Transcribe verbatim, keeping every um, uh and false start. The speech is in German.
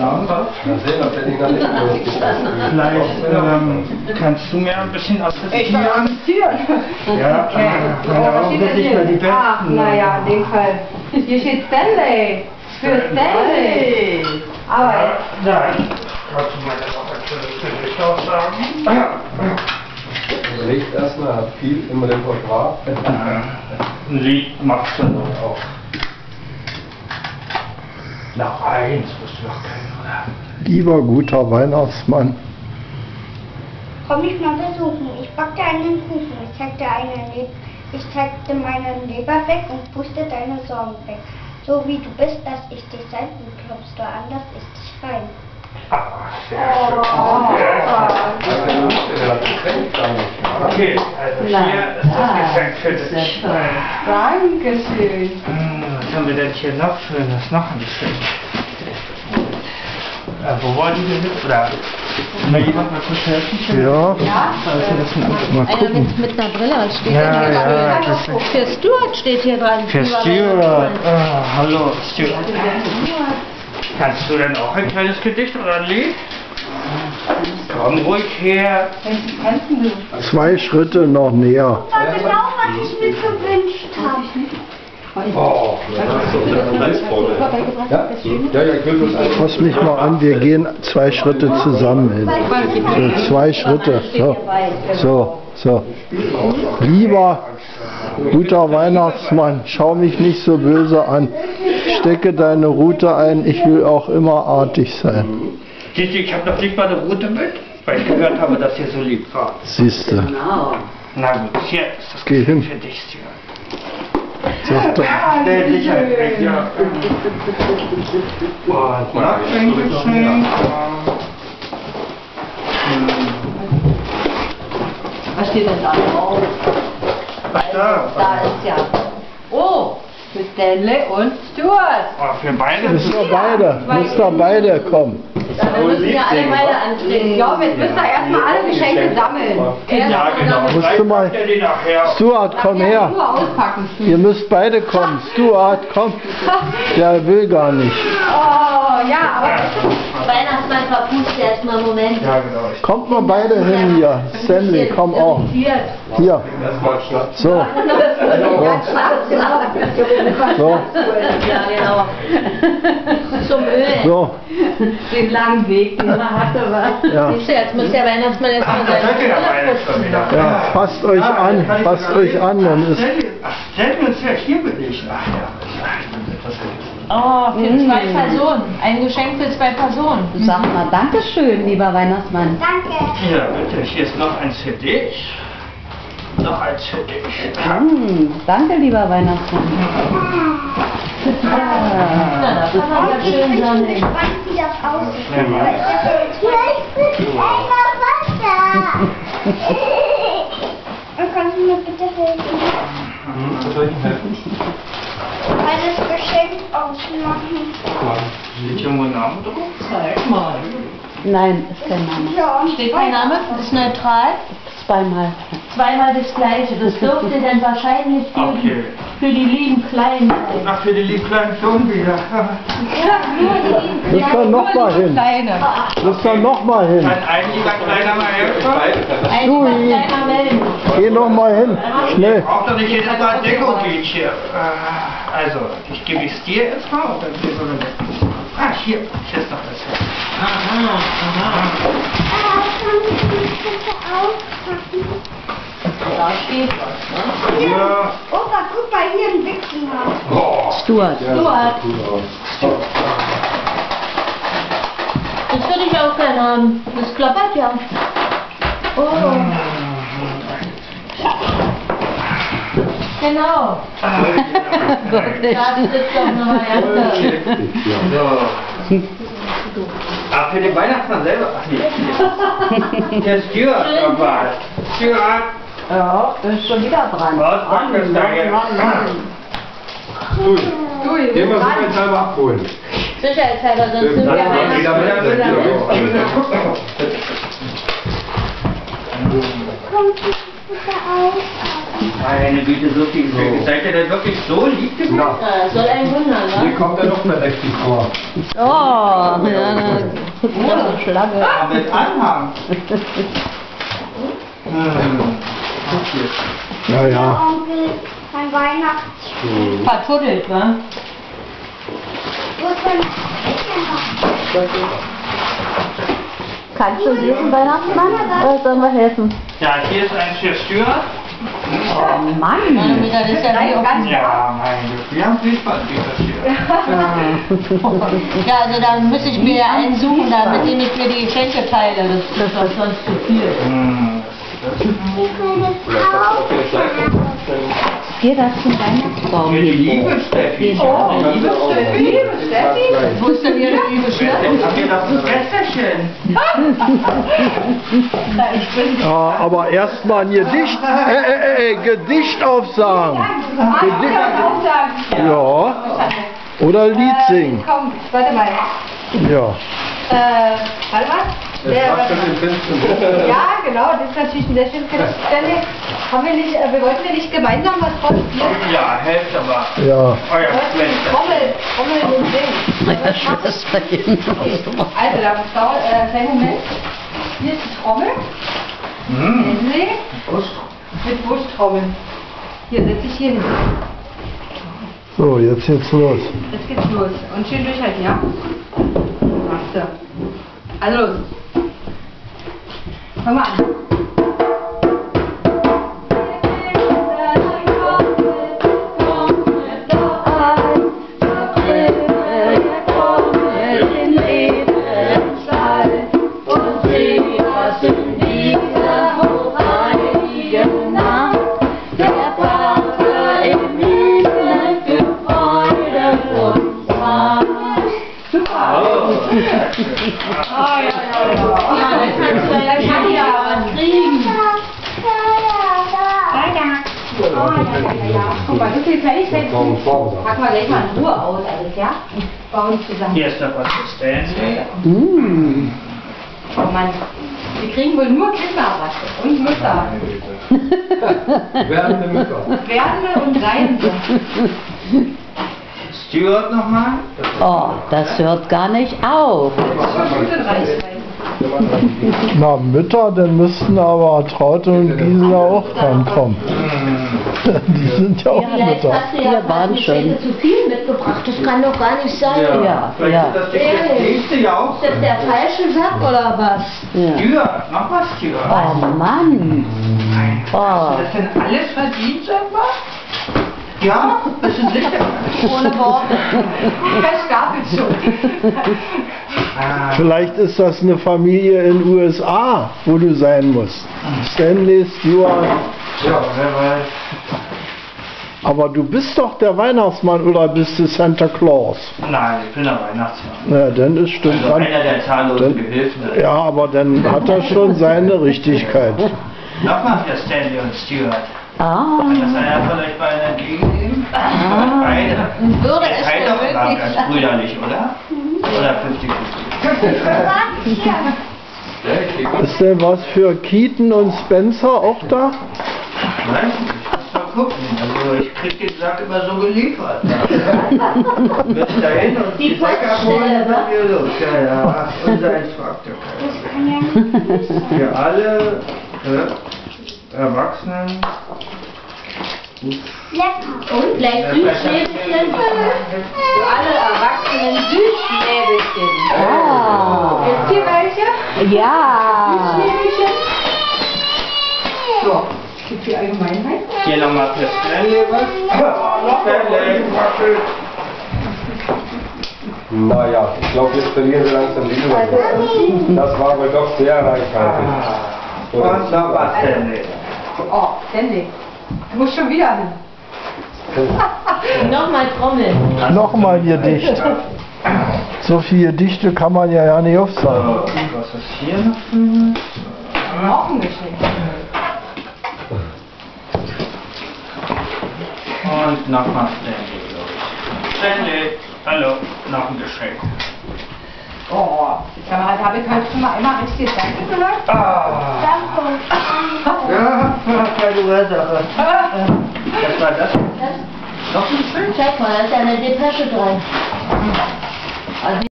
haben. Vielleicht ähm, kannst du mir ein bisschen assistieren. Ja, okay. genau, dass ich mal die besten. Ach, naja, in dem Fall. Hier steht Stanley. Für Stanley. Aber Ja, nein. Kannst du mir das auch ein schönes Gedicht aussagen? Überlegt erstmal, hat viel im Repertoire. Ein Lied machst du doch auch. Nach eins musst du doch kennen, oder? Lieber guter Weihnachtsmann, Komm mich mal besuchen. Ich backte einen Kuchen. Ich zeigte, eine Le ich zeigte meinen Leber weg und puste deine Sorgen weg. So wie du bist, dass ich dich sein will, klopfst du an, dass ich dich rein. Ah, sehr schön. Okay, also hier ist das Geschenk für dich. Dankeschön. Was haben wir denn hier noch Schönes? Noch ein bisschen. Äh, wo wollen die denn mit? Oder will mir jemand mal kurz helfen? ja, Ja? Also das sind mal Einer gucken. mit, mit einer Brille, was steht Ja, denn hier ja, dran? das ist- Für Stuart steht hier dran. für Stuart. Ah, hallo, Stuart. Kannst du denn auch ein kleines Gedicht oder ein Lied? Komm ruhig her. Welchen kennst du? Zwei Schritte noch näher. Das war genau, was ich mir gewünscht habe. Oh, das ist so eine Reisfreude. Ja, ja, ja, ich will das einfach. Fass mich mal an, wir gehen zwei Schritte zusammen hin. So, zwei Schritte. So, so, so. Lieber guter Weihnachtsmann, schau mich nicht so böse an. Stecke deine Rute ein, ich will auch immer artig sein. Siehst du, ich habe noch nicht mal eine Route mit, weil ich gehört habe, dass ihr so lieb war. Siehste. Na gut, hier ist das Geh hin. für dich, Stuart. Sag doch. Der Sicherheit, ja. Und noch ein Geschenk. Was steht denn da drauf? Da. Da ist ja. Oh, für Stanley und Stuart. Oh, für beide. Müssen wir beide, müssen wir beide kommen. Wir müssen ja alle beide antreten. Ich glaube, jetzt müsst ihr erstmal alle Geschenke sammeln. Ja, genau. Musst Vielleicht du mal- macht ihr die nachher. Stuart, komm her. Nur auspacken. Ihr müsst beide kommen. Stuart, komm. Der will gar nicht. Oh, ja, aber Weihnachtsmann verpust erstmal einen Moment. Ja, genau. Ich Kommt mal beide hin hier. Stanley, komm auch. hier. Hier. Erstmal Schnaps. So. So. Ja, genau. Zum Öl. So. Den langen Weg, den er hatte, was? Ja. Siehst du, jetzt muss der Weihnachtsmann erstmal Da seid ihr ja seine beide schon wieder. Ja, fasst euch an. Fasst euch an. Dann ist Stellen wir uns ja hier belegen. Ach ja, das ist Oh, für zwei Personen. Ein Geschenk für zwei Personen. Sag mal, Dankeschön, lieber Weihnachtsmann. Danke. Ja, bitte, hier ist noch eins für dich. Noch eins für dich. Hm, danke, lieber Weihnachtsmann. Na, das kann man ganz schön Ich bin sammeln. gespannt, wie das aussieht. Ja, Mann. Vielleicht wird einfach Wasser. Und kannst du mir bitte helfen? Was soll ich helfen? Alles Geschenk ausmachen. Steht hier irgendwo ein Name drauf? Zeig mal. Nein, ist kein Name. Ja, und Steht kein Name? Ist neutral. Zweimal. Zweimal das gleiche. Das dürfte dann wahrscheinlich für, die, Okay. für die lieben Kleinen sein. Ach, für die lieben kleinen schon wieder. Ja, nur die lieben Müsst ihr noch mal hin. Kleine. Müsst ihr noch mal hin. Kann ein lieber kleiner mal helfen? Ein lieber Kleiner melden. Geh noch mal hin. Schnell. Braucht doch nicht jedes Mal Deko geht hier. Äh, Also, ich gebe es dir erstmal und dann geben wir mit. Ah, hier. Hier ist noch das. Aha, aha. Ah, kann ich das bitte auspacken? Da steht was, ne? Ja. Opa, guck mal, hier ein Mickey Mouse. Oh. Stuart. Stuart. Das würde ich auch gerne haben. Das klappert ja. Oh. Genau. Wirklich. Da sitzt doch eine Variante. So. Ah, für den Weihnachtsmann selber. Ach nee. Der Stuart dabei. Stuart. Ja, ist schon wieder dran. Was macht das da jetzt? Ui, Du, den wir uns selber abholen. Sicherheitshalber, sonst sind wir Ja, Weihnachtsmann. wieder mit der Kommt das bitte auspacken? Meine Güte, so viel Glück. Seid ihr denn wirklich so lieb gewesen? Na, Ja, das soll ein Wunder, hier ne? kommt er noch verdächtig vor. Oh, ja, große Schlange. Ja, mit Anhang. Hm. Naja, Onkel, mein Weihnachts... Vertuddelt, wa? Wo ist mein Weihnachtsmann? Kannst du lesen, Weihnachtsmann? Oder sollen wir helfen? Ja, hier ist ein Chef Stewart. Oh Mann! Das ist ja wie auf Ja, mein Gott, wir haben viel Spaß, die Stewart. Ja, also dann müsste ich mir ja einen suchen, da, mit dem ich mir die Geschenke teile. Das ist doch sonst zu viel. Hm. Hier das zum Weihnachtsbaum. Für die liebe Steffi. Oh, liebe Steffi. liebe Steffi. Wo ist denn Ihre liebe Steffi? Habt ihr doch ein Gästerchen? ja, aber erstmal ein Gedicht, äh, äh, äh, Gedicht aufsagen. Gedicht, ja. Oder Lied singen. Komm, warte mal. Ja. Äh, warte mal. Der, Das ist den fünften. ja, genau, das ist natürlich eine sehr schöne Stelle. Haben wir nicht, äh, wir wollten ja nicht gemeinsam was produzieren. Ja, helft aber. Ja. Euer Wir wollten Schwester. Trommel, Trommel und Singen. Meine Schwester. Also, da dauert, äh, kleinen Moment. Hier ist die Trommel. Hm. Henry. Mit Wursttrommel. Hier, setz ich hier hin. So, jetzt geht's los. Jetzt geht's los. Und schön durchhalten, ja? Machst du. Also los. Fang mal an. Guck mal, so viel Kleinigkeiten. Packen wir gleich mal in Ruhe aus, alles, ja? Bauen zusammen. Hier ist noch was zu stellen. Mm. Oh Mann, wir kriegen wohl nur Kinderrasse und Mütter. Werdende Mütter. Werdende und Reisende. Stewart nochmal. Oh, das hört gar nicht auf. Das ist schon gut in Reichweite. Na, Mütter, dann müssten aber Traute und Gisela auch dran kommen. Die sind ja auch Vielleicht Mütter. hast du ja Wir waren Geschenke zu viel mitgebracht. Das kann doch gar nicht sein. Ja, Vielleicht ja. ist das die nächste ja auch. Ist das der falsche Sack oder was? Ja. Stewart, noch was Stewart. Oh Mann! Oh. Hast du das denn alles verdient, sag mal? Ja, bist du sicher? Ohne Worte. Verstapelt schon. Ah, Vielleicht ist das eine Familie in den U S A, wo du sein musst. Stanley, Stewart. ja, wer weiß. Aber du bist doch der Weihnachtsmann oder bist du Santa Claus? Nein, ich bin der Weihnachtsmann. Na, dann ist stimmt. Also Dann, einer der zahllosen Gehilfen. ja, aber dann hat er schon seine Richtigkeit. Nochmal für Stanley und Stewart. Ah. Kann das einer von euch beiden entgegennehmen? Beide. Würde Ihr es seid denn doch gar wirklich ganz sein? brüderlich, oder? Oder fünfzig fünfzig? Ist denn was für Keaton und Spencer auch da? Weiß nicht, ich muss mal gucken. Also ich krieg den Sack immer so geliefert. Wird dahin und die Säcke abholen, dann wir los. Ja, ja, unser Instruktor. Das kann ja nicht sein. Für alle äh, Erwachsenen. Lecker. Und gleich Süßschnäbelchen. Für alle Erwachsenen Süßschnäbelchen. Ah. Wisst ihr welche? Ja. Süßschnäbelchen? So, gibt die Allgemeinheit? Hier nochmal für Stanley was. Stanley, Waffel. Naja, ich glaube, jetzt verlieren wir langsam die Übersicht. Das war wohl doch sehr reichhaltig. Und noch was, Stanley. Oh, Sandy. Du musst schon wieder hin. Nochmal Trommel. Nochmal Gedicht. So viele Gedichte kann man ja ja nicht aufsagen. So, was ist hier noch für Noch ein Geschenk. Und nochmal Stanley, glaube ich. Stanley, hallo, noch ein Geschenk. Oh, sag mal, habe ich heute schon mal einmal richtig Danke gehört? Ah, Danke. ja, keine Ursache. Was war das? Noch ein Geschenk? Zeig mal, da ist ja eine Depesche dran. Also